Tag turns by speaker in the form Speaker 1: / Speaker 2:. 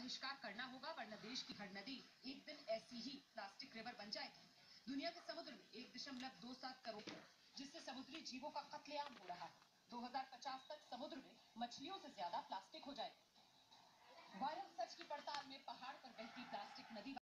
Speaker 1: बहिष्कार करना होगा, वरना देश की हर नदी एक दिन ऐसी ही प्लास्टिक रिवर बन जाएगी। दुनिया के समुद्र में 1.27 करोड़, जिससे समुद्री जीवों का कत्लेआम हो रहा है। 2050 तक समुद्र में मछलियों से ज्यादा प्लास्टिक हो जाएगी। वायरल सच की पड़ताल में पहाड़ पर बहती प्लास्टिक नदी